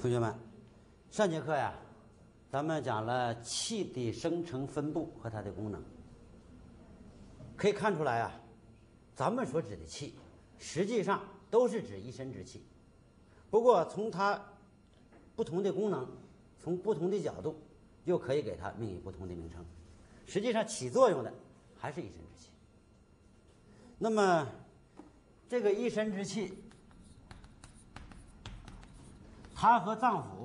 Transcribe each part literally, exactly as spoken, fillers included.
同学们，上节课呀，咱们讲了气的生成分布和它的功能。可以看出来啊，咱们所指的气，实际上都是指一身之气。不过从它不同的功能，从不同的角度，又可以给它命以不同的名称。实际上起作用的还是一身之气。那么这个一身之气，它和脏腑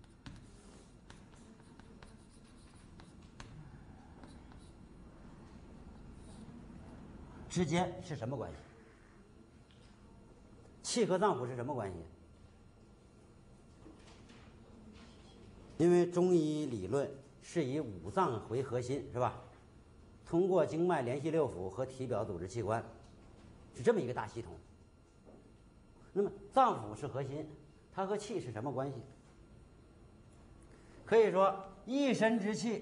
之间是什么关系？气和脏腑是什么关系？因为中医理论是以五脏为核心，是吧？通过经脉联系六腑和体表组织器官，是这么一个大系统。那么脏腑是核心，它和气是什么关系？可以说一身之气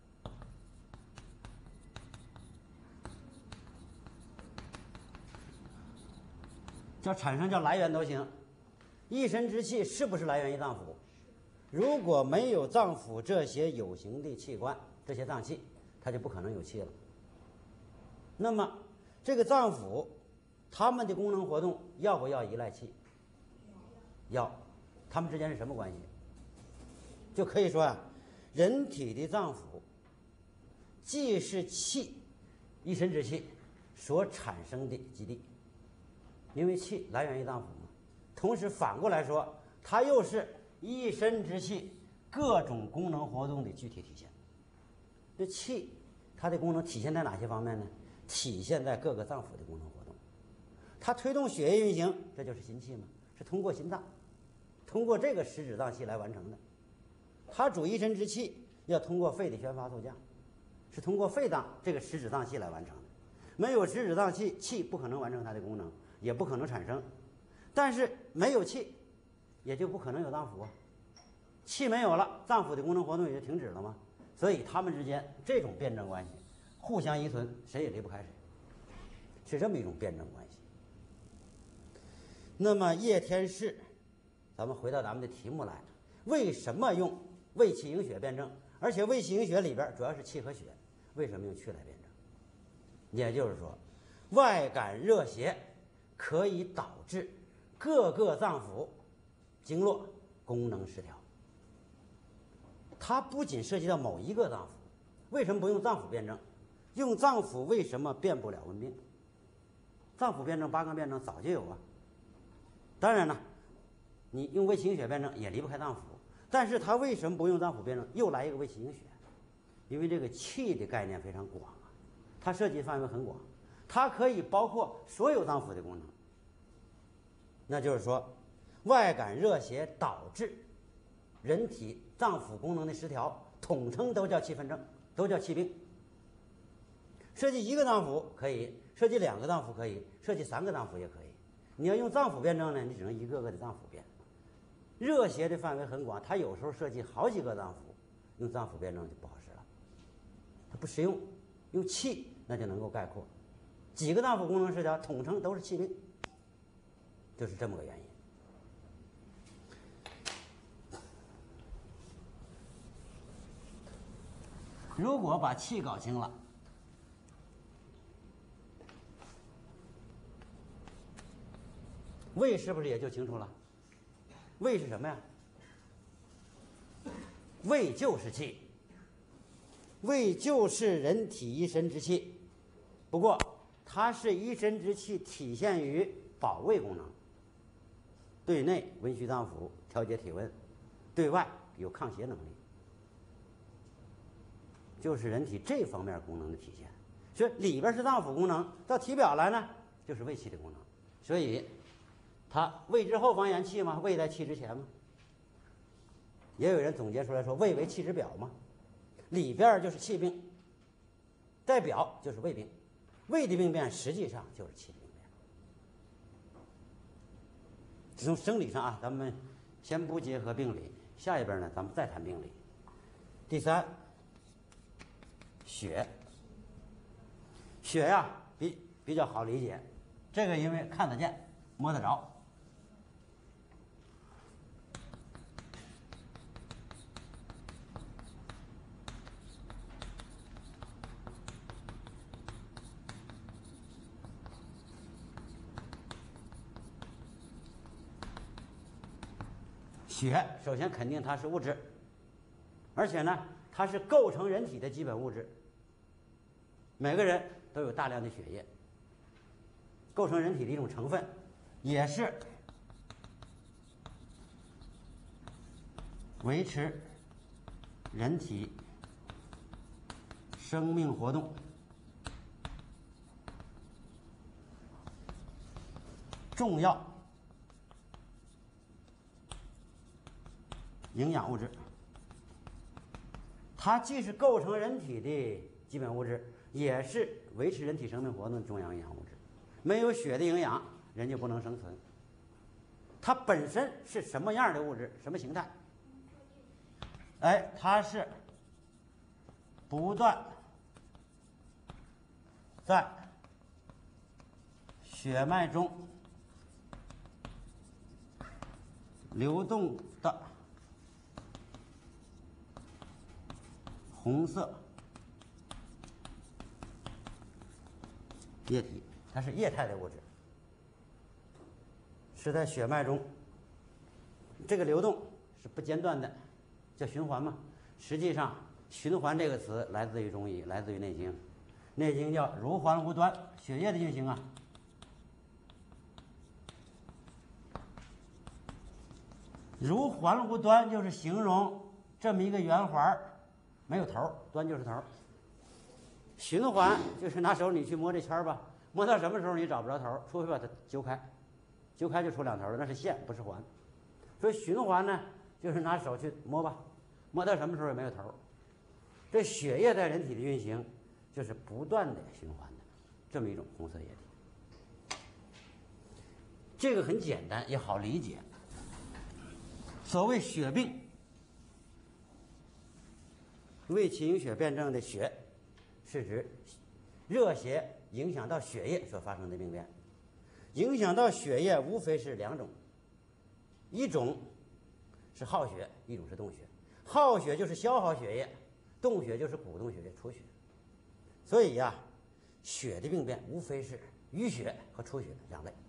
叫产生叫来源都行。一身之气是不是来源于脏腑？如果没有脏腑这些有形的器官，这些脏器，它就不可能有气了。那么这个脏腑它们的功能活动要不要依赖气？要。它们之间是什么关系？就可以说啊，人体的脏腑既是气一身之气所产生的基地，因为气来源于脏腑嘛，同时反过来说，它又是一身之气各种功能活动的具体体现。这气它的功能体现在哪些方面呢？体现在各个脏腑的功能活动。它推动血液运行，这就是心气嘛，是通过心脏，通过这个实质脏器来完成的。它主一身之气要通过肺的宣发速降，是通过肺脏这个实质脏器来完成的。没有实质脏器，气不可能完成它的功能，也不可能产生。但是没有气，也就不可能有脏腑啊。气没有了，脏腑的功能活动也就停止了嘛。所以它们之间这种辩证关系，互相依存，谁也离不开谁，是这么一种辩证关系。那么叶天士，咱们回到咱们的题目来，为什么用卫气营血辩证？而且卫气营血里边主要是气和血，为什么用气来辩证？也就是说，外感热邪可以导致各个脏腑经络功能失调。它不仅涉及到某一个脏腑，为什么不用脏腑辩证？用脏腑为什么辩不了温病？脏腑辩证、八纲辩证早就有啊。当然了，你用卫气营血辩证也离不开脏腑，但是它为什么不用脏腑辩证？又来一个卫气营血？因为这个气的概念非常广啊，它涉及范围很广，它可以包括所有脏腑的功能。那就是说，外感热邪导致人体脏腑功能的失调，统称都叫气愤症，都叫气病。涉及一个脏腑可以，涉及两个脏腑可以，涉及三个脏腑也可以。你要用脏腑辩证呢，你只能一个个的脏腑辩。热邪的范围很广，它有时候涉及好几个脏腑，用脏腑辩证就不好使了，它不实用。用气那就能够概括，几个脏腑功能失调，统称都是气病，就是这么个原因。如果把气搞清了，胃是不是也就清楚了？胃是什么呀？胃就是气，胃就是人体一身之气。不过它是一身之气体现于保卫功能，对内温煦脏腑，调节体温，对外有抗邪能力，就是人体这方面功能的体现。所以里边是脏腑功能，到体表来呢就是胃气的功能。所以它胃之后方言气吗？胃在气之前吗？也有人总结出来说，胃为气之表嘛，里边就是气病，代表就是胃病。胃的病变实际上就是气的病变。从生理上啊，咱们先不结合病理，下一边呢，咱们再谈病理。第三，血，血呀、啊、比比较好理解，这个因为看得见、摸得着。 血首先肯定它是物质，而且呢，它是构成人体的基本物质。每个人都有大量的血液，构成人体的一种成分，也是维持人体生命活动重要营养物质。它既是构成人体的基本物质，也是维持人体生命活动的重要营养物质。没有血的营养，人就不能生存。它本身是什么样的物质，什么形态？哎，它是不断在血脉中流动的红色液体，它是液态的物质，是在血脉中，这个流动是不间断的，叫循环嘛。实际上，循环这个词来自于中医，来自于《内经》，《内经》叫如环无端，血液的运行啊，如环无端就是形容这么一个圆环，没有头，端就是头。循环就是拿手你去摸这圈吧，摸到什么时候你找不着头，除非把它揪开，揪开就出两头了，那是线，不是环。所以循环呢，就是拿手去摸吧，摸到什么时候也没有头。这血液在人体的运行，就是不断的循环的这么一种红色液体。这个很简单，也好理解。所谓血病，胃气营血辩证的血，是指热邪影响到血液所发生的病变。影响到血液无非是两种，一种是耗血，一种是动血。耗血就是消耗血液，动血就是鼓动血液出血。所以呀，血的病变无非是淤血和出血两类。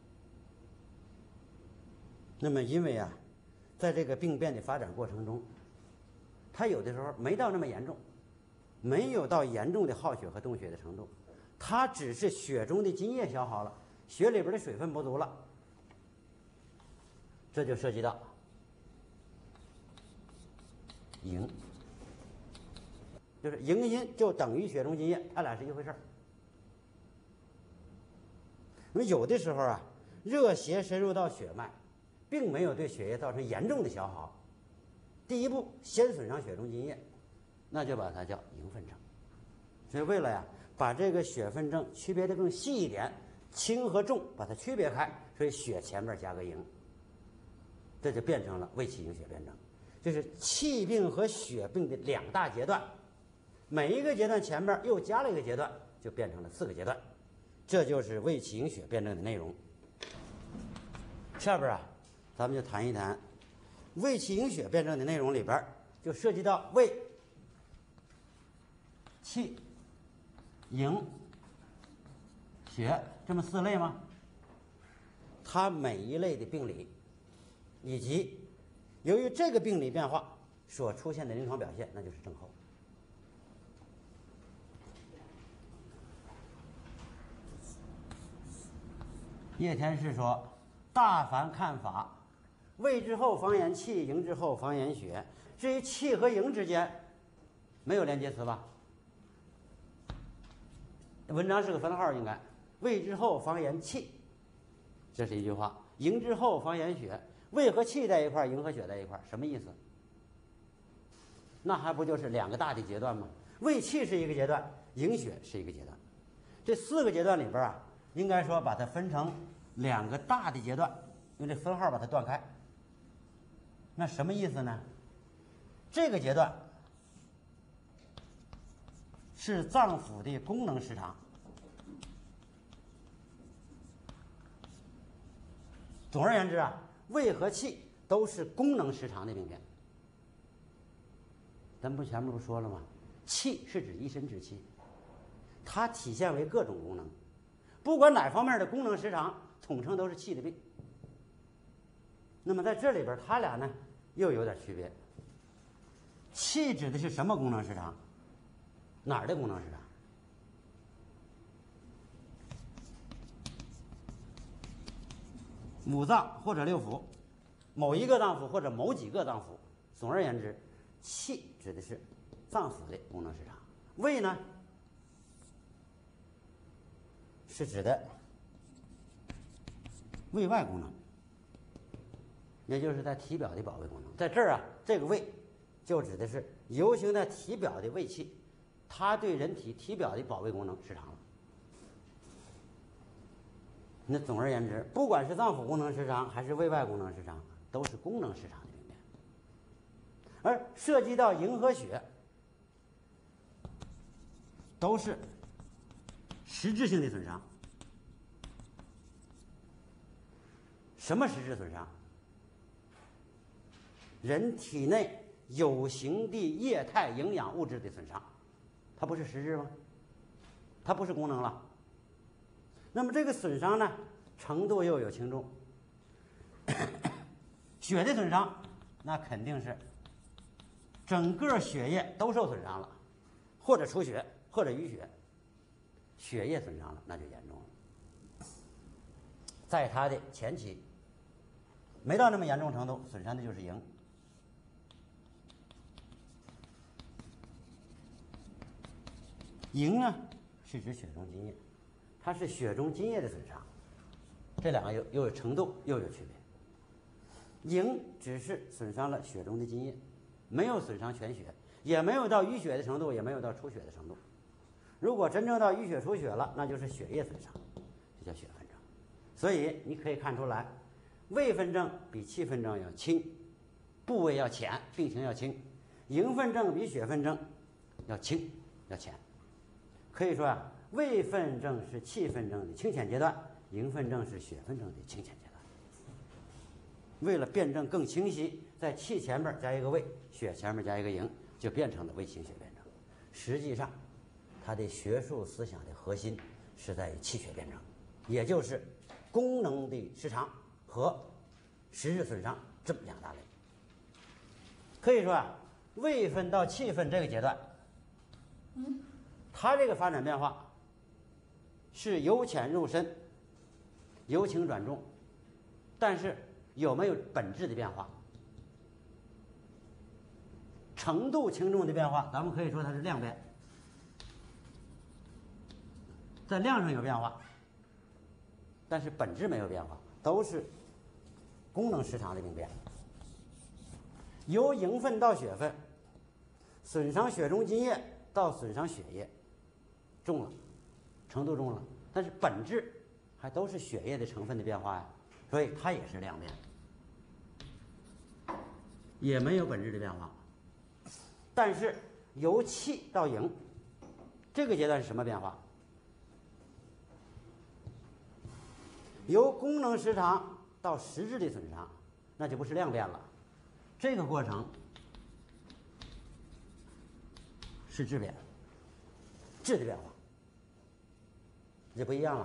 那么因为啊，在这个病变的发展过程中，它有的时候没到那么严重，没有到严重的耗血和动血的程度，它只是血中的津液消耗了，血里边的水分不足了，这就涉及到营，就是营阴就等于血中津液，它俩是一回事儿。那么有的时候啊，热邪深入到血脉，并没有对血液造成严重的消耗，第一步先损伤血中津液，那就把它叫营分症。所以为了呀把这个血分症区别的更细一点，轻和重把它区别开，所以血前面加个营，这就变成了胃气营血辩证，就是气病和血病的两大阶段，每一个阶段前面又加了一个阶段，就变成了四个阶段，这就是胃气营血辩证的内容。下边啊，咱们就谈一谈胃气营血辩证的内容里边，就涉及到胃、气、营、血这么四类吗？它每一类的病理，以及由于这个病理变化所出现的临床表现，那就是症候。叶天士说：“大凡看法，胃之后方言气，营之后方言血。至于气和营之间，没有连接词吧？文章是个分号，应该胃之后方言气，这是一句话。营之后方言血，胃和气在一块儿，营和血在一块儿，什么意思？那还不就是两个大的阶段吗？胃气是一个阶段，营血是一个阶段。这四个阶段里边啊，应该说把它分成两个大的阶段，用这分号把它断开。那什么意思呢？这个阶段是脏腑的功能失常。总而言之啊，胃和气都是功能失常的病变。咱不前面不说了吗？气是指一身之气，它体现为各种功能，不管哪方面的功能失常，统称都是气的病。那么在这里边，它俩呢又有点区别。气指的是什么功能时长？哪儿的功能时长？五脏或者六腑，某一个脏腑或者某几个脏腑。总而言之，气指的是脏腑的功能时长，胃呢是指的胃外功能，也就是在体表的保卫功能。在这儿啊，这个胃就指的是游行在体表的胃气，它对人体体表的保卫功能失常了。那总而言之，不管是脏腑功能失常还是胃外功能失常，都是功能失常的病变。而涉及到营和血，都是实质性的损伤。什么实质损伤？人体内有形的液态营养物质的损伤，它不是实质吗？它不是功能了。那么这个损伤呢，程度又有轻重。血的损伤，那肯定是整个血液都受损伤了，或者出血，或者淤血。血液损伤了，那就严重了。在它的前期，没到那么严重程度，损伤的就是营。营呢，是指血中津液。它是血中津液的损伤，这两个又又有程度又有区别。营只是损伤了血中的津液，没有损伤全血，也没有到淤血的程度，也没有到出血的程度。如果真正到淤血出血了，那就是血液损伤，这叫血分症。所以你可以看出来，胃分症比气分症要轻，部位要浅，病情要轻；营分症比血分症要轻要浅。可以说啊，胃分症是气分症的轻浅阶段，营分症是血分症的轻浅阶段。为了辩证更清晰，在气前面加一个胃，血前面加一个营，就变成了胃型血辩证。实际上，它的学术思想的核心是在于气血辩证，也就是功能的失常和实质损伤这么两大类。可以说啊，胃分到气分这个阶段，嗯，它这个发展变化是由浅入深，由轻转重，但是有没有本质的变化？程度轻重的变化，咱们可以说它是量变，在量上有变化，但是本质没有变化，都是功能失常的病变。由营分到血分，损伤血中津液到损伤血液，重了，程度重了，但是本质还都是血液的成分的变化呀，所以它也是量变，也没有本质的变化。但是由气到营，这个阶段是什么变化？由功能失常到实质的损伤，那就不是量变了，这个过程是质变，质的变化，这不一样了。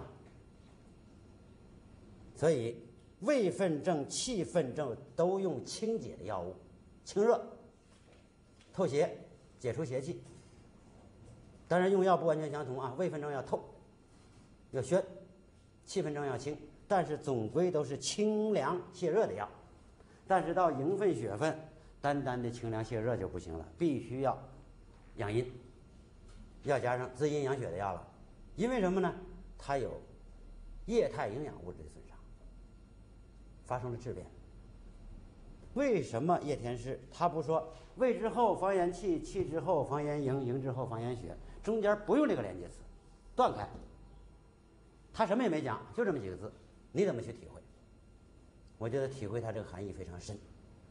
所以胃分症、气分症都用清解的药物，清热、透邪、解除邪气。当然用药不完全相同啊，胃分症要透，要宣；气分症要清，但是总归都是清凉泻热的药。但是到营分、血分，单单的清凉泻热就不行了，必须要养阴，要加上滋阴养血的药了。因为什么呢？它有液态营养物质的损伤，发生了质变。为什么叶天士他不说胃之后防炎气，气之后防炎营，营之后防炎血，中间不用这个连接词，断开。他什么也没讲，就这么几个字，你怎么去体会？我觉得体会它这个含义非常深。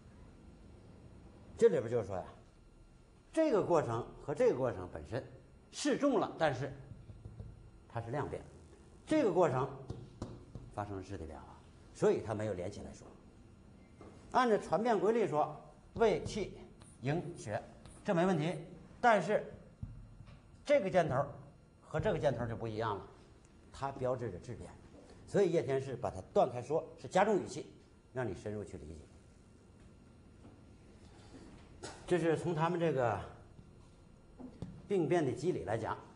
这里边就是说呀，这个过程和这个过程本身是重了，但是它是量变，这个过程发生了质的变化，所以它没有连起来说。按照传变规律说，胃、气、营、血，这没问题。但是这个箭头和这个箭头就不一样了，它标志着质变。所以叶天士把它断开说，是加重语气，让你深入去理解。 这是从他们这个病变的机理来讲，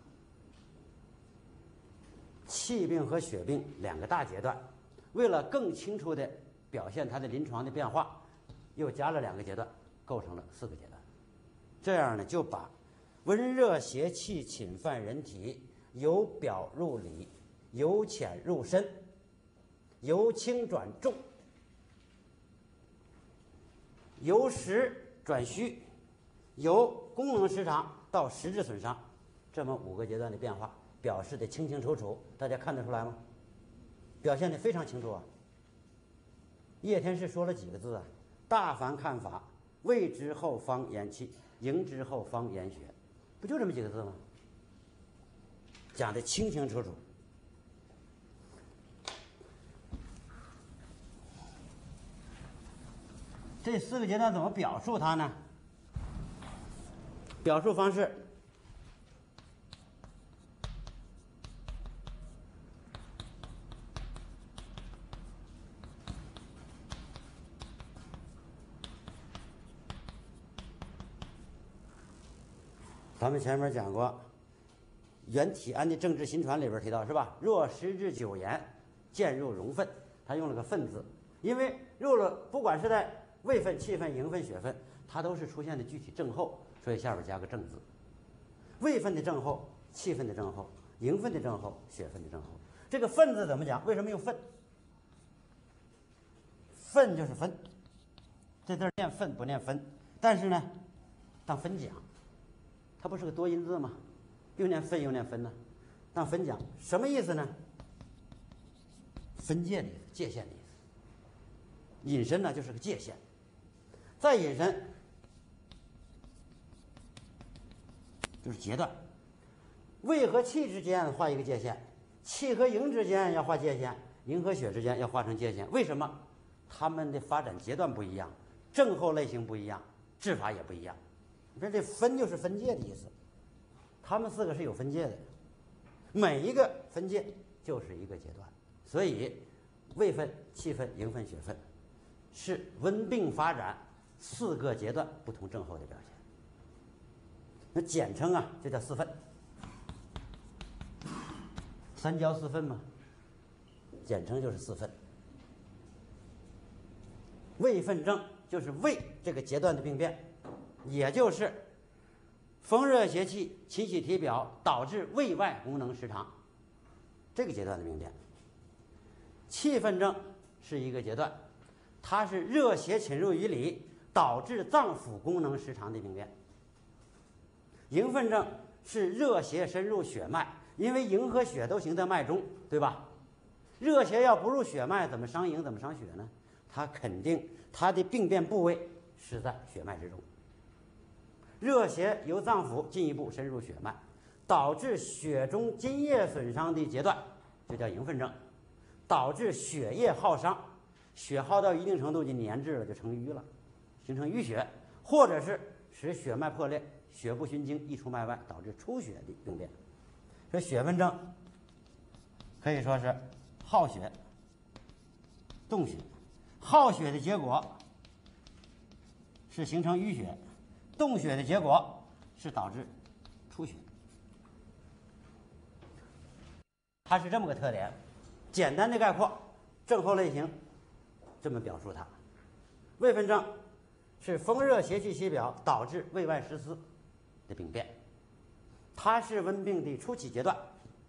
气病和血病两个大阶段，为了更清楚地表现它的临床的变化，又加了两个阶段，构成了四个阶段。这样呢，就把温热邪气侵犯人体，由表入里，由浅入深，由轻转重，由实转虚，由功能失常到实质损伤，这么五个阶段的变化表示的清清楚楚，大家看得出来吗？表现的非常清楚啊。叶天士说了几个字啊？大凡看法，未之后方言气，迎之后方言血，不就这么几个字吗？讲的清清楚楚。这四个阶段怎么表述它呢？表述方式，咱们前面讲过，原体安的政治新传里边提到是吧？若时至九言，渐入荣分，他用了个分字，因为入了不管是在胃分、气分、营分、血分，它都是出现的具体症候，所以下边加个正字。胃分的症候、气分的症候、营分的症候、血分的症候。这个分字怎么讲？为什么用分？分就是分，这字念分不念分，但是呢，当分讲，它不是个多音字吗？又念分又念分呢，当分讲什么意思呢？分界的意思，界限的意思。引申呢就是个界限。再引申就是阶段，胃和气之间画一个界限，气和营之间要画界限，营和血之间要画成界限。为什么？它们的发展阶段不一样，症候类型不一样，治法也不一样。你看这分就是分界的意思，它们四个是有分界的，每一个分界就是一个阶段。所以胃分、气分、营分、血分是温病发展四个阶段不同症候的表现。那简称啊，就叫四分，三焦四分嘛，简称就是四分。胃分症就是胃这个阶段的病变，也就是风热邪气侵袭体表，导致胃外功能失常，这个阶段的病变。气分症是一个阶段，它是热邪侵入于里，导致脏腑功能失常的病变。营分症是热邪深入血脉，因为营和血都行在脉中，对吧？热邪要不入血脉，怎么伤营，怎么伤血呢？它肯定它的病变部位是在血脉之中。热邪由脏腑进一步深入血脉，导致血中津液损伤的阶段，就叫营分症，导致血液耗伤，血耗到一定程度就粘滞了，就成瘀了，形成淤血，或者是使血脉破裂，血不循经溢出脉外，导致出血的病变。这血分症可以说是耗血、动血，耗血的结果是形成淤血，动血的结果是导致出血。它是这么个特点，简单的概括症候类型这么表述它。胃分症是风热邪气袭表，导致胃外失司的病变，它是温病的初期阶段。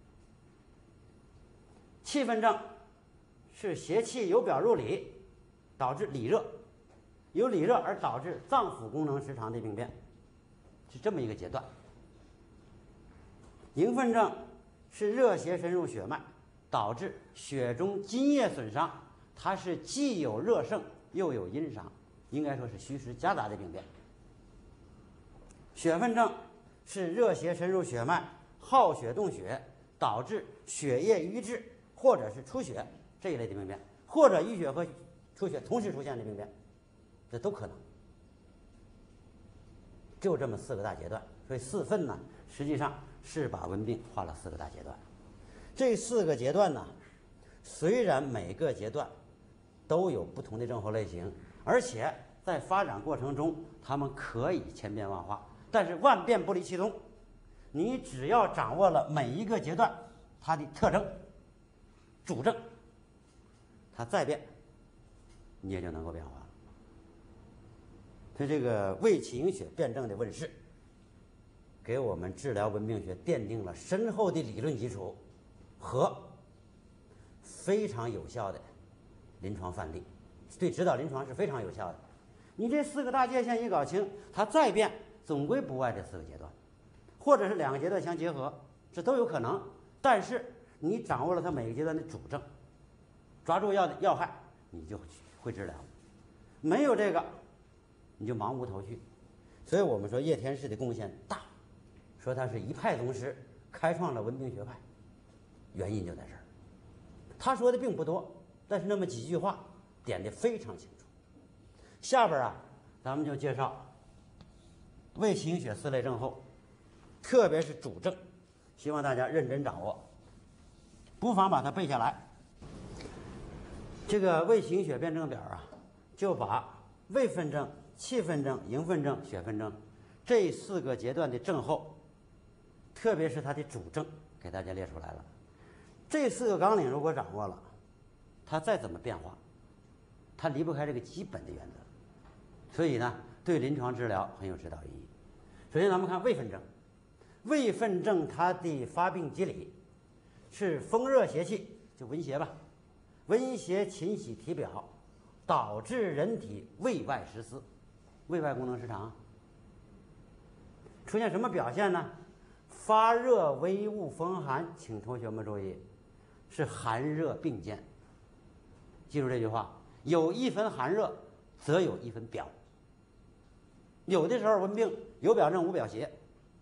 气分症是邪气由表入里，导致里热，由里热而导致脏腑功能失常的病变，是这么一个阶段。营分症是热邪深入血脉，导致血中津液损伤，它是既有热盛又有阴伤，应该说是虚实夹杂的病变。血分症是热邪深入血脉，耗血动血，导致血液瘀滞或者是出血这一类的病变，或者淤血和出血同时出现的病变，这都可能。就这么四个大阶段，所以四分呢，实际上是把温病划了四个大阶段。这四个阶段呢，虽然每个阶段都有不同的症候类型，而且在发展过程中，他们可以千变万化，但是万变不离其宗。你只要掌握了每一个阶段它的特征、主症，它再变，你也就能够变化了。所以这个卫气营血辩证的问世，给我们治疗文病学奠定了深厚的理论基础和非常有效的临床范例，对指导临床是非常有效的。你这四个大界限一搞清，它再变总归不外这四个阶段，或者是两个阶段相结合，这都有可能。但是你掌握了它每个阶段的主症，抓住要的要害，你就会治疗。没有这个，你就茫无头绪。所以我们说叶天士的贡献大，说他是一派宗师，开创了文病学派，原因就在这儿。他说的并不多，但是那么几句话点得非常清楚。下边啊，咱们就介绍卫气营血四类症候，特别是主症，希望大家认真掌握，不妨把它背下来。这个卫气营血辩证表啊，就把卫愤症、气愤症、营愤症、血愤症这四个阶段的症候，特别是它的主症，给大家列出来了。这四个纲领如果掌握了，它再怎么变化，它离不开这个基本的原则。所以呢，对临床治疗很有指导意义。首先咱们看卫愤症，卫愤症它的发病机理是风热邪气，就温邪吧，温邪侵袭体表，导致人体胃外失司，胃外功能失常。出现什么表现呢？发热、微恶、风寒，请同学们注意，是寒热并见。记住这句话，有一分寒热，则有一分表。有的时候文病有表症无表邪，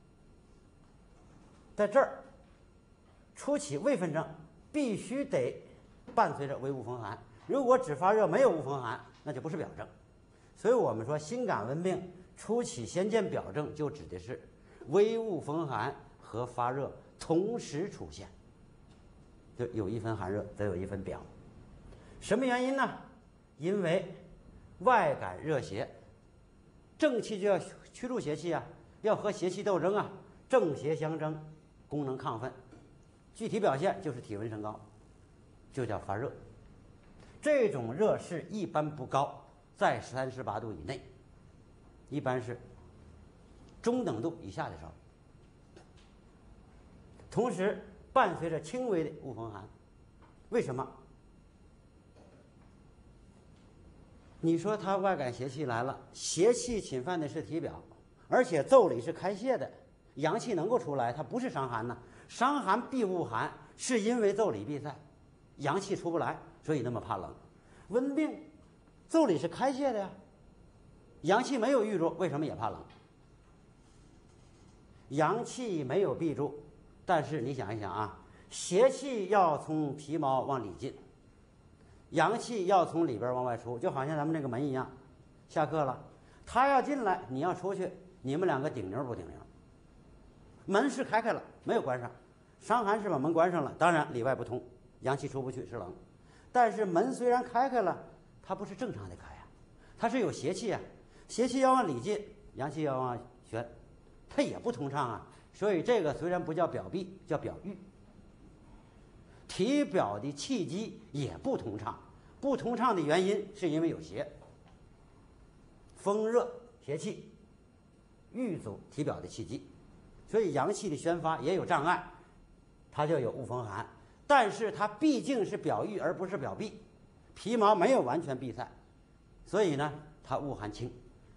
在这儿初期卫愤症必须得伴随着微恶风寒，如果只发热没有恶风寒，那就不是表症。所以我们说心感文病初期先见表症，就指的是微恶风寒和发热同时出现，就有一分寒热则有一分表。什么原因呢？因为外感热邪，正气就要驱逐邪气啊，要和邪气斗争啊，正邪相争，功能亢奋，具体表现就是体温升高，就叫发热。这种热是一般不高，在三十八度以内，一般是中等度以下的烧，同时伴随着轻微的恶风寒。为什么？你说他外感邪气来了，邪气侵犯的是体表，而且腠理是开泄的，阳气能够出来，它不是伤寒呢。伤寒必恶寒，是因为腠理闭塞，阳气出不来，所以那么怕冷。温病腠理是开泄的呀，阳气没有郁住，为什么也怕冷？阳气没有闭住，但是你想一想啊，邪气要从皮毛往里进，阳气要从里边往外出，就好像咱们这个门一样。下课了，他要进来，你要出去，你们两个顶牛不顶牛？门是开开了，没有关上。伤寒是把门关上了，当然里外不通，阳气出不去是冷。但是门虽然开开了，它不是正常的开呀，它是有邪气啊，邪气要往里进，阳气要往旋，它也不通畅啊。所以这个虽然不叫表闭，叫表郁。体表的气机也不通畅，不通畅的原因是因为有邪，风热邪气郁阻体表的气机，所以阳气的宣发也有障碍，它就有恶风寒。但是它毕竟是表郁而不是表闭，皮毛没有完全闭塞，所以呢它恶寒轻。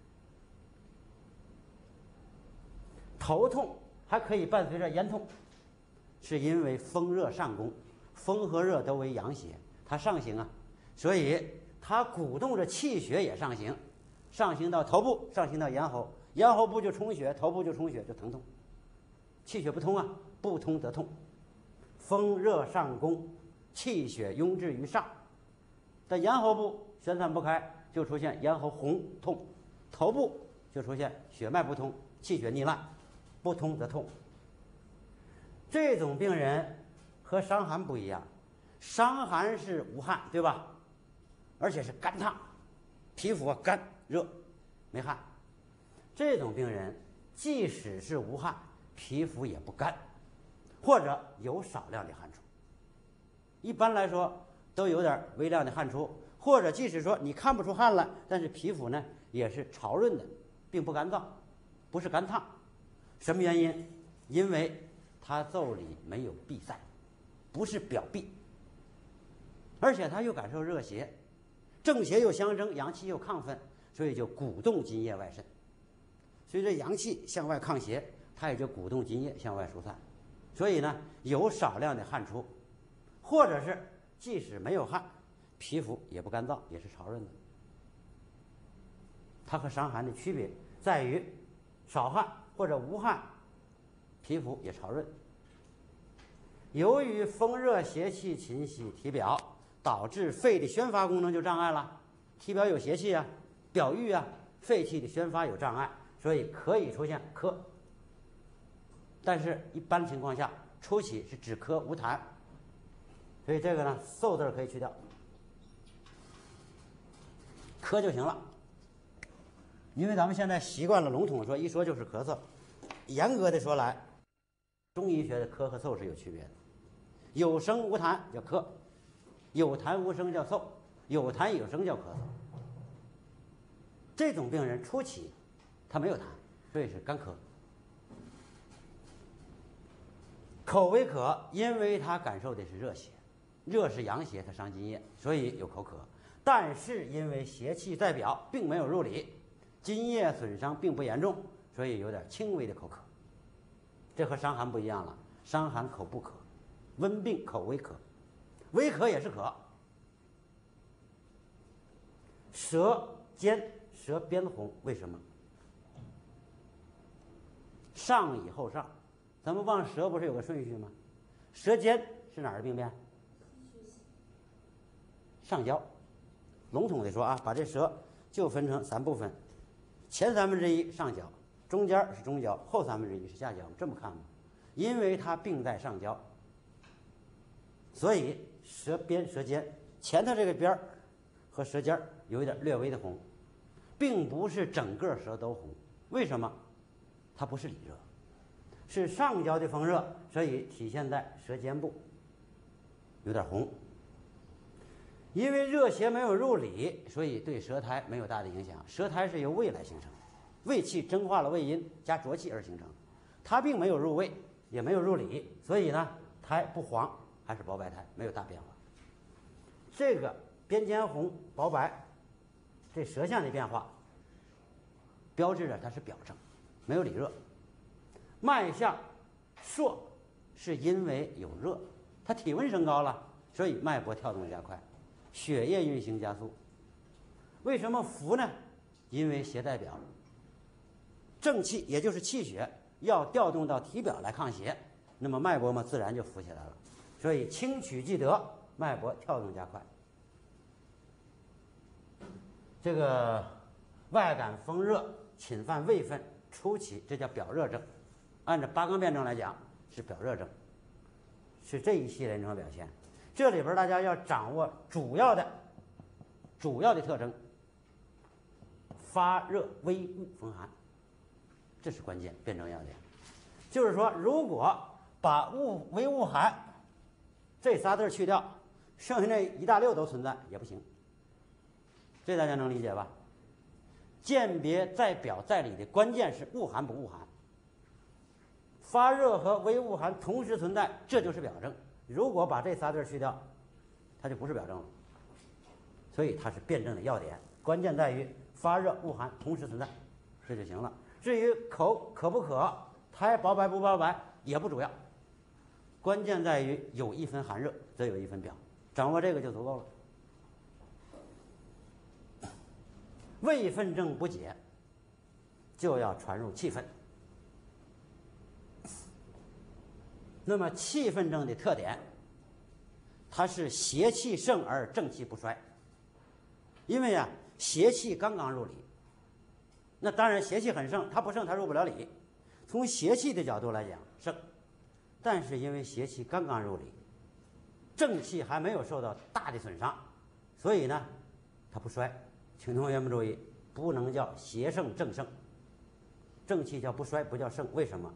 头痛还可以伴随着咽痛，是因为风热上攻，风和热都为阳邪，它上行啊，所以它鼓动着气血也上行，上行到头部，上行到咽喉，咽喉部就充血，头部就充血，就疼痛。气血不通啊，不通则痛。风热上攻，气血壅滞于上，在咽喉部宣散不开，就出现咽喉红痛；头部就出现血脉不通，气血糜烂，不通则痛。这种病人和伤寒不一样，伤寒是无汗，对吧？而且是干烫，皮肤啊干， 热，没汗。这种病人即使是无汗，皮肤也不干，或者有少量的汗出。一般来说都有点微量的汗出，或者即使说你看不出汗来，但是皮肤呢也是潮润的，并不干燥，不是干烫。什么原因？因为他腠理没有闭塞，不是表闭，而且他又感受热邪，正邪又相争，阳气又亢奋，所以就鼓动津液外渗。随着阳气向外抗邪，它也就鼓动津液向外疏散，所以呢有少量的汗出，或者是即使没有汗，皮肤也不干燥，也是潮润的。它和伤寒的区别在于少汗或者无汗，皮肤也潮润。由于风热邪气侵袭体表，导致肺的宣发功能就障碍了。体表有邪气啊，表郁啊，肺气的宣发有障碍，所以可以出现咳。但是一般情况下，初期是只咳无痰，所以这个呢，嗽字可以去掉，咳就行了。因为咱们现在习惯了笼统说，一说就是咳嗽。严格的说来，中医学的咳和嗽是有区别的。有声无痰叫咳，有痰无声叫嗽，有痰有声叫咳嗽。这种病人初期他没有痰，所以是干咳。口为渴，因为他感受的是热邪，热是阳邪，它伤津液，所以有口渴。但是因为邪气在表，并没有入里，津液损伤并不严重，所以有点轻微的口渴。这和伤寒不一样了，伤寒口不渴，温病口微渴，微渴也是渴。舌尖舌边红，为什么？上以后上，咱们望舌不是有个顺序吗？舌尖是哪儿的病变？上焦。笼统的说啊，把这舌就分成三部分，前三分之一上焦，中间是中焦，后三分之一是下焦，这么看吗？因为它病在上焦，所以舌边舌尖前头这个边儿和舌尖有一点略微的红，并不是整个舌都红。为什么？它不是里热，是上焦的风热，所以体现在舌尖部有点红。因为热邪没有入里，所以对舌苔没有大的影响。舌苔是由胃来形成，胃气蒸化了胃阴加浊气而形成，它并没有入胃，也没有入里，所以呢，苔不黄，还是薄白苔，没有大变化。这个边尖红薄白，这舌象的变化，标志着它是表症，没有里热。脉象硕，是因为有热，它体温升高了，所以脉搏跳动加快，血液运行加速。为什么浮呢？因为邪代表，正气也就是气血要调动到体表来抗邪，那么脉搏嘛自然就浮起来了，所以清取即得，脉搏跳动加快。这个外感风热侵犯胃分初期，这叫表热症，按照八纲辩证来讲是表热症，是这一系列临床表现。这里边大家要掌握主要的主要的特征：发热微恶风寒，这是关键辩证要点。就是说，如果把恶微恶寒这仨字去掉，剩下那一大溜都存在也不行。这大家能理解吧？鉴别在表在里的关键是恶寒不恶寒。发热和微恶寒同时存在，这就是表症。如果把这仨字去掉，它就不是表症了。所以它是辩证的要点，关键在于发热恶寒同时存在，这就行了。至于口渴不渴，苔薄白不薄白也不主要，关键在于有一分寒热，则有一分表，掌握这个就足够了。胃愤症不解，就要传入气愤。那么气愤症的特点，它是邪气盛而正气不衰。因为啊，邪气刚刚入里，那当然邪气很盛，它不盛它入不了里。从邪气的角度来讲盛，但是因为邪气刚刚入里，正气还没有受到大的损伤，所以呢，它不衰。请同学们注意， 不能叫邪盛正盛。正气叫不衰，不叫盛，为什么？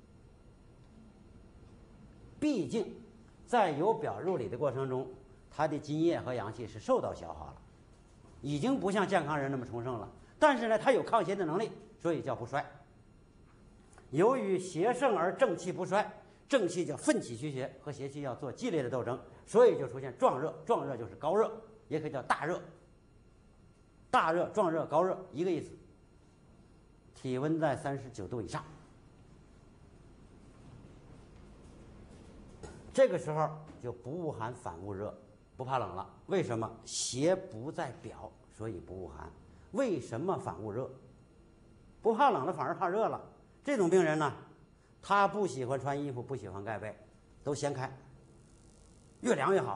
毕竟在由表入里的过程中，它的津液和阳气是受到消耗了，已经不像健康人那么充盛了。但是呢，它有抗邪的能力，所以叫不衰。由于邪盛而正气不衰，正气叫奋起虚邪，和邪气要做激烈的斗争，所以就出现壮热。壮热就是高热，也可以叫大热。大热、壮热、高热一个意思。体温在三十九度以上，这个时候就不恶寒反恶热，不怕冷了。为什么？邪不在表，所以不恶寒。为什么反恶热？不怕冷了，反而怕热了。这种病人呢，他不喜欢穿衣服，不喜欢盖被，都掀开，越凉越好，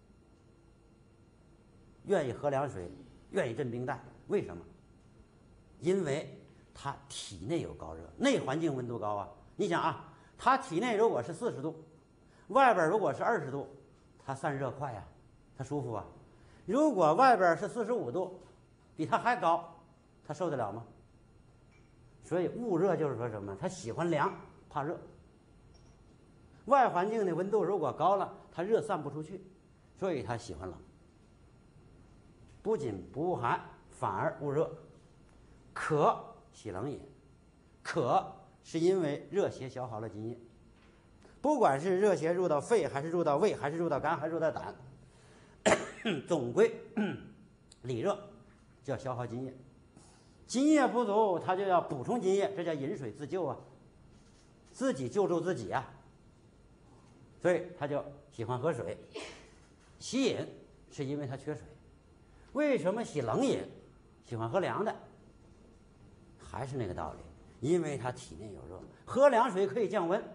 愿意喝凉水，愿意镇冰袋。为什么？因为他体内有高热，内环境温度高啊。你想啊，他体内如果是四十度，外边如果是二十度，他散热快呀、啊，他舒服啊。如果外边是四十五度，比他还高，他受得了吗？所以恶热就是说什么？他喜欢凉，怕热。外环境的温度如果高了，他热散不出去，所以他喜欢冷。不仅不恶寒，反而恶热。渴喜冷饮，渴是因为热邪消耗了津液，不管是热邪入到肺，还是入到胃，还是入到肝，还是入到胆，总归里热就要消耗津液，津液不足，他就要补充津液，这叫饮水自救啊，自己救助自己啊，所以他就喜欢喝水。喜饮是因为他缺水。为什么喜冷饮？喜欢喝凉的。还是那个道理，因为他体内有热，喝凉水可以降温，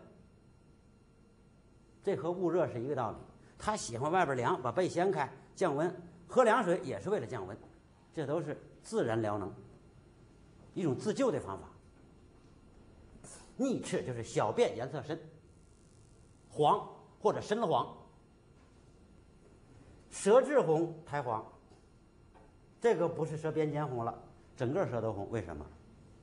这和恶热是一个道理。他喜欢外边凉，把被掀开降温，喝凉水也是为了降温，这都是自然疗能，一种自救的方法。逆赤就是小便颜色深，黄或者深黄，舌质红，苔黄，这个不是舌边尖红了，整个舌头红，为什么？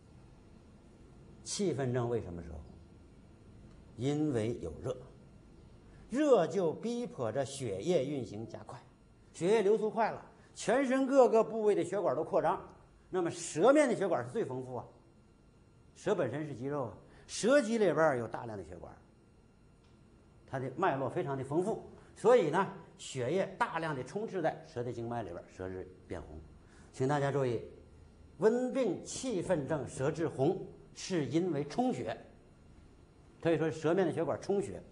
气愤症为什么舌红？因为有热，热就逼迫着血液运行加快，血液流速快了，全身各个部位的血管都扩张。那么舌面的血管是最丰富啊，舌本身是肌肉啊，舌肌里边有大量的血管，它的脉络非常的丰富，所以呢，血液大量的充斥在舌的经脉里边，舌质变红。请大家注意，温病气愤症舌质红是因为充血，可以说舌面的血管充血。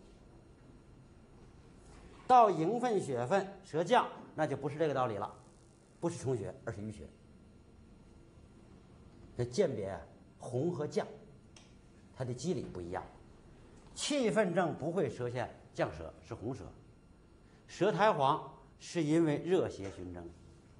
到迎分血分舌降，那就不是这个道理了，不是充血，而是淤血。这鉴别啊，红和降，它的机理不一样。气愤症不会舌下降舌，是红舌；舌苔黄是因为热邪熏蒸，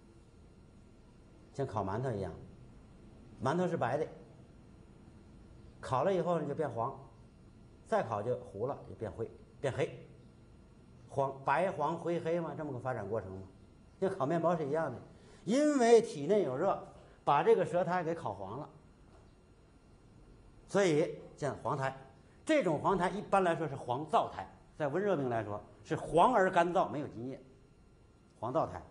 像烤馒头一样，馒头是白的，烤了以后呢就变黄，再烤就糊了，就变灰变黑，黄白黄灰黑嘛，这么个发展过程嘛，跟烤面包是一样的，因为体内有热，把这个舌苔给烤黄了，所以见黄苔。这种黄苔一般来说是黄燥苔，在温热病来说是黄而干燥，没有津液，黄燥苔。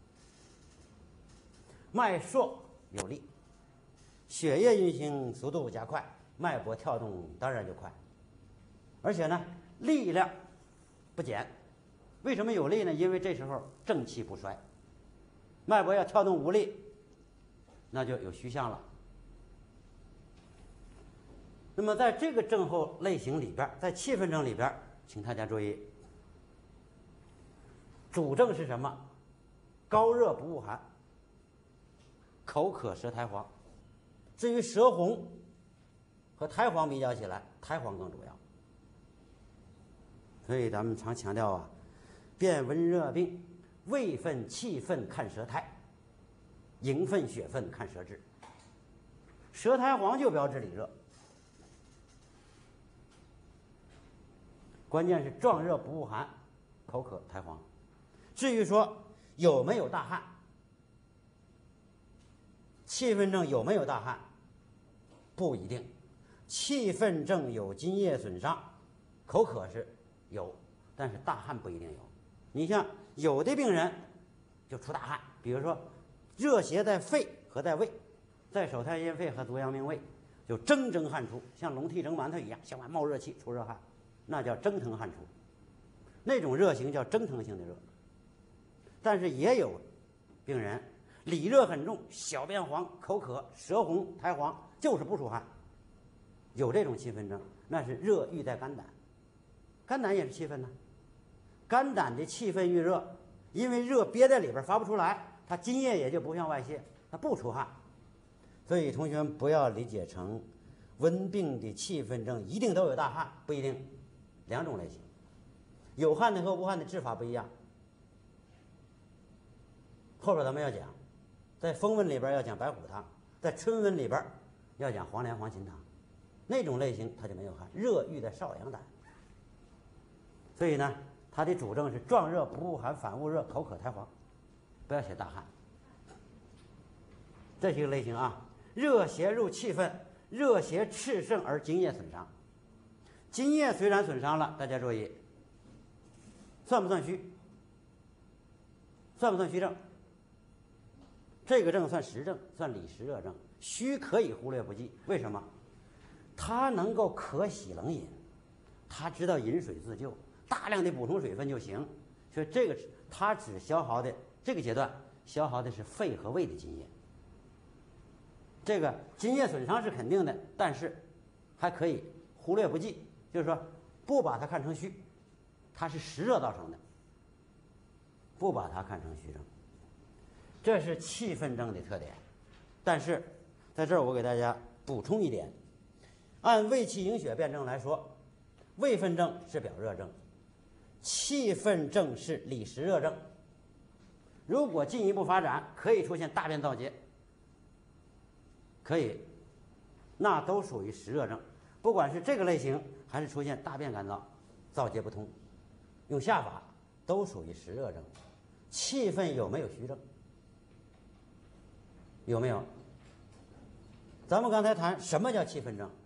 脉硕有力，血液运行速度加快，脉搏跳动当然就快，而且呢力量不减。为什么有力呢？因为这时候正气不衰，脉搏要跳动无力，那就有虚象了。那么在这个症候类型里边，在气愤症里边，请大家注意，主症是什么？高热不恶寒，口渴舌苔黄。至于舌红和苔黄比较起来，苔黄更主要。所以咱们常强调啊，辨温热病，胃分气分看舌苔，迎分血分看舌质。舌苔黄就标志里热，关键是壮热不恶寒，口渴苔黄。至于说有没有大汗， 气愤症有没有大汗？不一定。气愤症有津液损伤，口渴是有，但是大汗不一定有。你像有的病人就出大汗，比如说热邪在肺和在胃，在手太阴肺和足阳明胃，就蒸蒸汗出，像笼屉蒸馒头一样，向外冒热气，出热汗，那叫蒸腾汗出。那种热型叫蒸腾性的热。但是也有病人里热很重，小便黄、口渴、舌红、苔黄，就是不出汗。有这种气愤症，那是热郁在肝胆，肝胆也是气愤呢。肝胆的气愤郁热，因为热憋在里边发不出来，它津液也就不向外泄，它不出汗。所以同学们不要理解成温病的气愤症一定都有大汗，不一定，两种类型，有汗的和无汗的治法不一样。后边咱们要讲，在风温里边要讲白虎汤，在春温里边要讲黄连黄芩汤，那种类型它就没有汗，热郁在少阳胆。所以呢，它的主症是壮热不恶寒反恶热口渴苔黄，不要写大汗。这是一个类型啊，热邪入气愤，热邪炽盛而津液损伤。津液虽然损伤了，大家注意，算不算虚？算不算虚症？这个症算实症，算里实热症，虚可以忽略不计。为什么？它能够可喜冷饮，它知道饮水自救，大量的补充水分就行。所以这个它只消耗的这个阶段消耗的是肺和胃的津液。这个津液损伤是肯定的，但是还可以忽略不计，就是说不把它看成虚，它是实热造成的，不把它看成虚症。这是气愤症的特点。但是在这儿我给大家补充一点，按胃气营血辩证来说，胃愤症是表热症，气愤症是里实热症。如果进一步发展，可以出现大便燥结，可以，那都属于实热症。不管是这个类型，还是出现大便干燥、燥结不通，用下法都属于实热症。气愤有没有虚症？有没有？咱们刚才谈什么叫气愤症？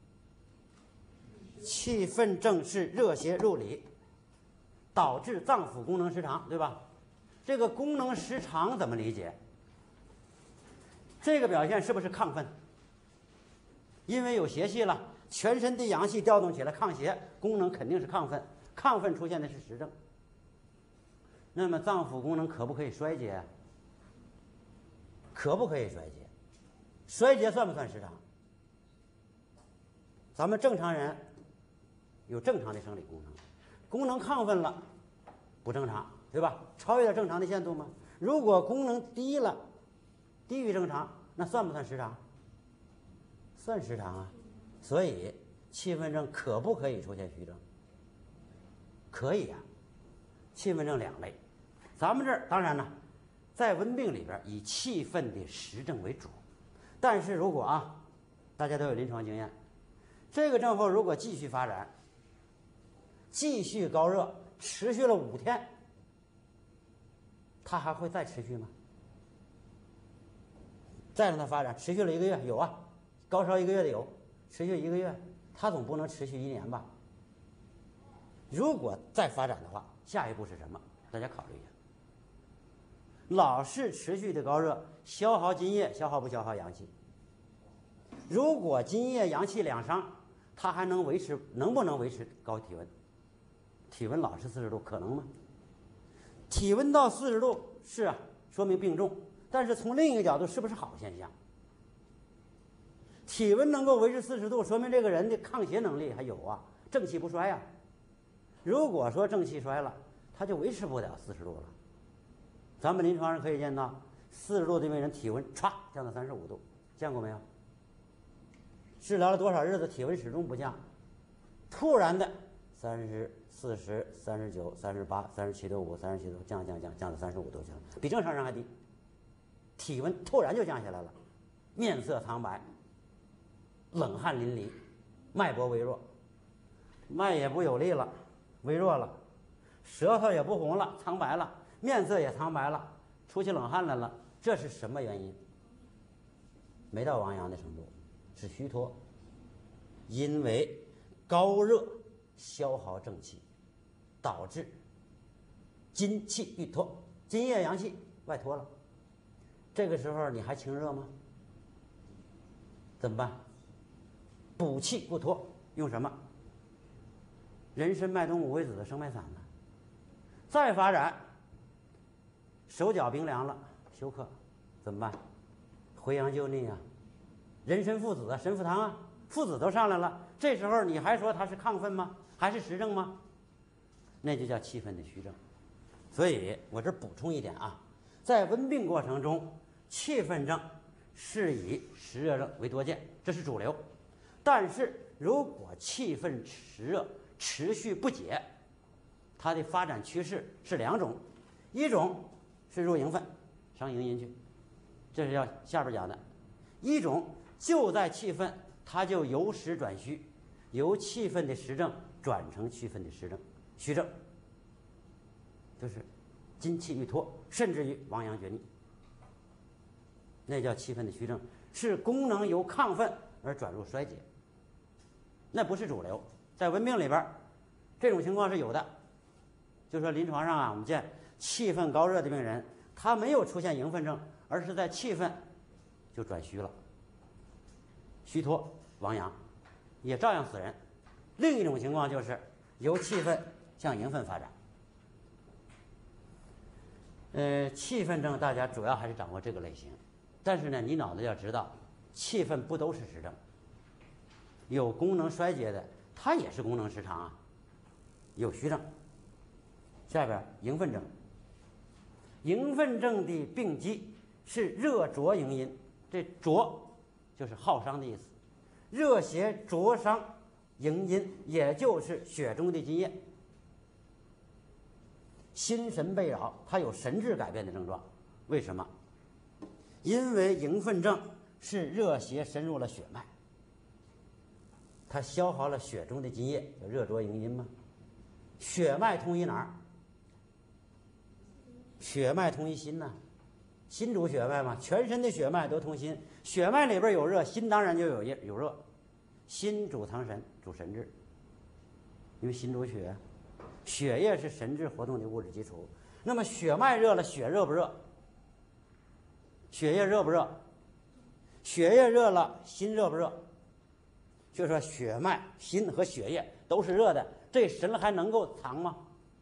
气愤症是热邪入里，导致脏腑功能失常，对吧？这个功能失常怎么理解？这个表现是不是亢奋？因为有邪气了，全身的阳气调动起来抗邪，功能肯定是亢奋。亢奋出现的是实症。那么脏腑功能可不可以衰竭？可不可以衰竭？衰竭算不算失常？咱们正常人有正常的生理功能，功能亢奋了不正常，对吧？超越了正常的限度吗？如果功能低了，低于正常，那算不算失常？算失常啊。所以气愤症可不可以出现虚症？可以啊。气愤症两类，咱们这儿当然呢，在温病里边以气愤的实症为主。但是如果啊，大家都有临床经验，这个症候如果继续发展，继续高热，持续了五天，它还会再持续吗？再让它发展，持续了一个月，有啊，高烧一个月的有，持续一个月，它总不能持续一年吧？如果再发展的话，下一步是什么？大家考虑一下。老是持续的高热，消耗津液，消耗不消耗阳气？如果津液阳气两伤，它还能维持，能不能维持高体温？体温老是四十度，可能吗？体温到四十度是啊，说明病重，但是从另一个角度，是不是好现象？体温能够维持四十度，说明这个人的抗邪能力还有啊，正气不衰啊。如果说正气衰了，他就维持不了四十度了。咱们临床上可以见到，四十度的病人体温歘降到三十五度，见过没有？治疗了多少日子，体温始终不降，突然的三十、四十、三十九、三十八、三十七度五、三十七度降降降降到三十五度去了，比正常人还低。体温突然就降下来了，面色苍白，冷汗淋漓，脉搏微弱，脉也不有力了，微弱了，舌头也不红了，苍白了，面色也苍白了，出起冷汗来了，这是什么原因？ 没到亡阳的程度，是虚脱。因为高热消耗正气，导致津气欲脱，津液阳气外脱了。这个时候你还清热吗？怎么办？补气不脱，用什么？人参、麦冬、五味子的生脉散呢？再发展，手脚冰凉了，休克，怎么办？回阳救逆啊！人参附子啊，神附汤啊，附子都上来了，这时候你还说它是亢奋吗？还是实症吗？那就叫气愤的虚症。所以我这补充一点啊，在温病过程中，气愤症是以实热症为多见，这是主流。但是如果气愤实热持续不解，它的发展趋势是两种，一种是入营分，伤营阴去，这是要下边讲的；一种就在气愤，它就由实转虚，由气愤的实症转成气愤的实症虚症，就是津气欲脱，甚至于亡阳绝逆，那叫气愤的虚症，是功能由亢奋而转入衰竭，那不是主流。在温病里边，这种情况是有的。就说临床上啊，我们见气愤高热的病人，他没有出现营愤症，而是在气愤就转虚了，虚脱亡阳，也照样死人。另一种情况就是由气愤向营愤发展。呃，气愤症大家主要还是掌握这个类型，但是呢，你脑子要知道，气愤不都是实症，有功能衰竭的，它也是功能失常啊，有虚症。下边营愤症，营愤症的病机是热灼营阴，这灼就是耗伤的意思，热邪灼伤营阴，也就是血中的津液，心神被扰，它有神志改变的症状。为什么？因为营愤症是热邪深入了血脉，它消耗了血中的津液，叫热灼营阴嘛。血脉通于哪儿？血脉通于心呐、啊，心主血脉嘛，全身的血脉都通心，血脉里边有热，心当然就有热有热。心主藏神，主神志，因为心主血，血液是神志活动的物质基础。那么血脉热了，血热不热？血液热不热？血液热了，心热不热？就说血脉、心和血液都是热的，这神还能够藏吗？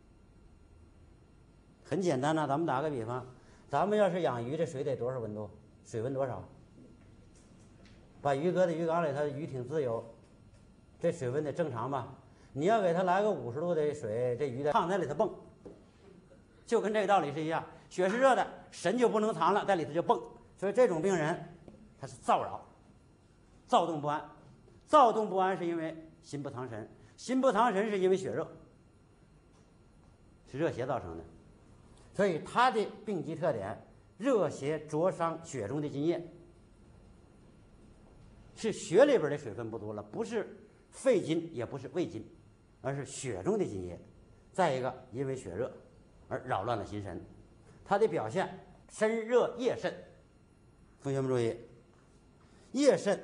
很简单呐、啊，咱们打个比方，咱们要是养鱼，这水得多少温度？水温多少？把鱼搁在鱼缸里，它鱼挺自由，这水温得正常吧？你要给它来个五十度的水，这鱼在躺在里头蹦，就跟这个道理是一样。血是热的，神就不能藏了，在里头就蹦。所以这种病人，他是躁扰、躁动不安。躁动不安是因为心不藏神，心不藏神是因为血热，是热邪造成的。所以它的病机特点，热邪灼伤血中的津液，是血里边的水分不足了，不是肺津也不是胃津，而是血中的津液。再一个，因为血热而扰乱了心神，它的表现身热夜甚。同学们注意，夜甚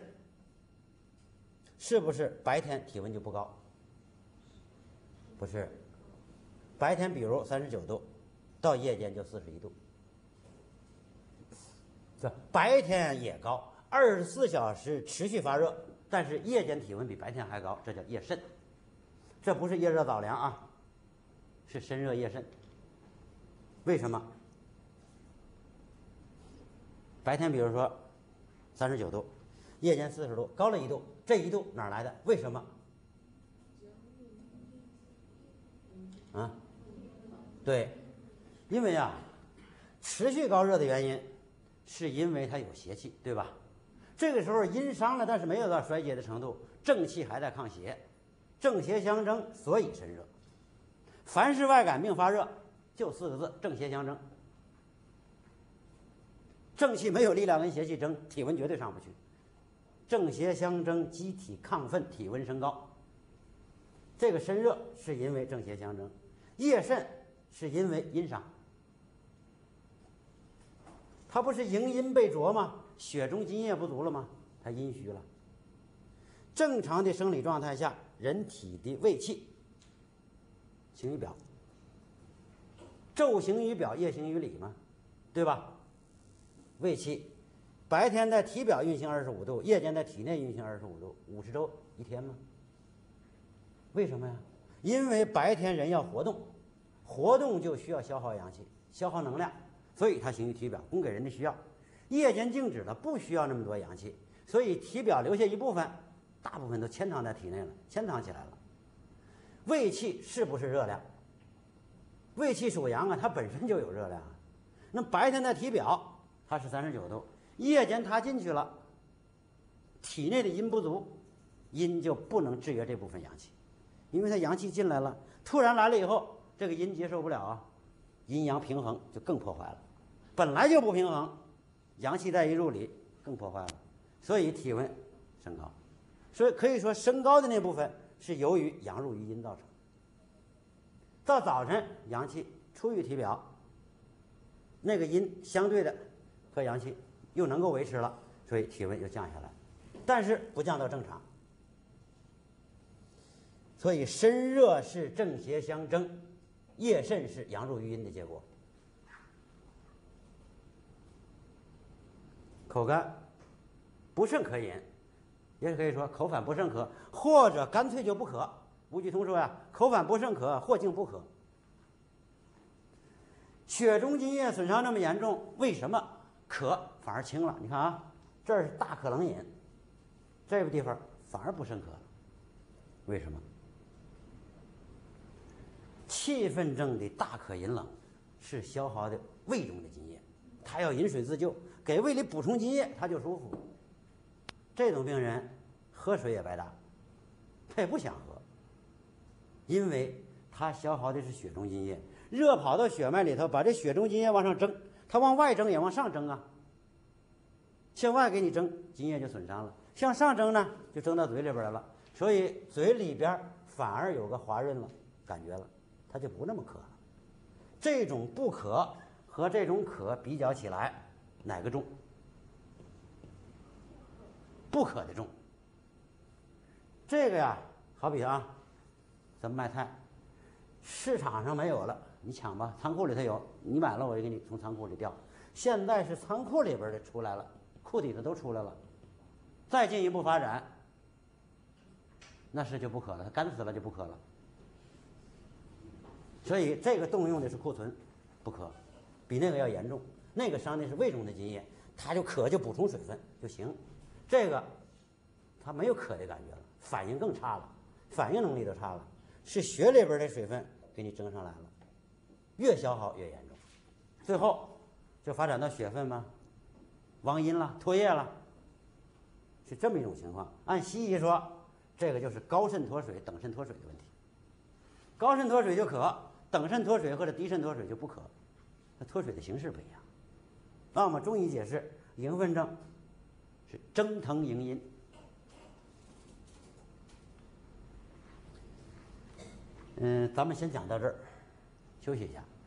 是不是白天体温就不高？不是，白天比如三十九度，到夜间就四十一度，这白天也高，二十四小时持续发热，但是夜间体温比白天还高，这叫夜甚。这不是夜热早凉啊，是身热夜甚。为什么？白天比如说三十九度，夜间四十度，高了一度，这一度哪儿来的？为什么？啊，对，因为啊，持续高热的原因，是因为它有邪气，对吧？这个时候阴伤了，但是没有到衰竭的程度，正气还在抗邪，正邪相争，所以身热。凡是外感病发热，就四个字：正邪相争。正气没有力量跟邪气争，体温绝对上不去。正邪相争，机体亢奋，体温升高。这个身热是因为正邪相争，夜甚是因为阴伤。它不是营阴被灼吗？ 血中津液不足了吗？它阴虚了。正常的生理状态下，人体的胃气行于表，昼行于表，夜行于里嘛，对吧？胃气白天在体表运行二十五度，夜间在体内运行二十五度，五十周一天吗？为什么呀？因为白天人要活动，活动就需要消耗阳气，消耗能量，所以它行于体表，供给人的需要。夜间静止了，不需要那么多阳气，所以体表留下一部分，大部分都潜藏在体内了，潜藏起来了。胃气是不是热量？胃气属阳啊，它本身就有热量。那白天在体表它是三十九度，夜间它进去了，体内的阴不足，阴就不能制约这部分阳气，因为它阳气进来了，突然来了以后，这个阴接受不了啊，阴阳平衡就更破坏了。本来就不平衡，阳气再一入里，更破坏了，所以体温升高。所以可以说升高的那部分是由于阳入于阴造成。到早晨阳气出于体表，那个阴相对的和阳气又能够维持了，所以体温又降下来，但是不降到正常。所以身热是正邪相争，夜肾是阳入于阴的结果。口干不甚可饮，也可以说口反不甚渴，或者干脆就不渴。吴鞠通说呀，口反不甚渴，或竟不渴。血中津液损伤这么严重，为什么渴反而轻了？你看啊，这儿是大渴冷饮，这个地方反而不甚渴了，为什么？气愤症的大渴饮冷是消耗的胃中的津液，他要饮水自救，给胃里补充津液，他就舒服。这种病人喝水也白搭，他也不想喝，因为他消耗的是血中津液，热跑到血脉里头，把这血中津液往上蒸，他往外蒸也往上蒸啊。向外给你蒸，津液就损伤了；向上蒸呢，就蒸到嘴里边来了，所以嘴里边反而有个滑润了感觉了，他就不那么渴了。这种不渴和这种渴比较起来，哪个重？不渴的重。这个呀，好比啊，咱们卖菜，市场上没有了，你抢吧，仓库里头有，你买了我就给你从仓库里调。现在是仓库里边的出来了，库底下都出来了，再进一步发展，那是就不渴了，它干死了就不渴了。所以这个动用的是库存，不渴，比那个要严重。那个伤的是胃中的津液，它就渴就补充水分就行。这个它没有渴的感觉了，反应更差了，反应能力都差了，是血里边的水分给你蒸上来了，越消耗越严重，最后就发展到血分吗？亡阴了，脱液了，是这么一种情况。按西医说，这个就是高渗脱水、等渗脱水的问题。高渗脱水就渴，等渗脱水或者低渗脱水就不渴，那脱水的形式不一样。那我们中医解释，迎愤症是蒸腾迎阴。嗯，咱们先讲到这儿，休息一下。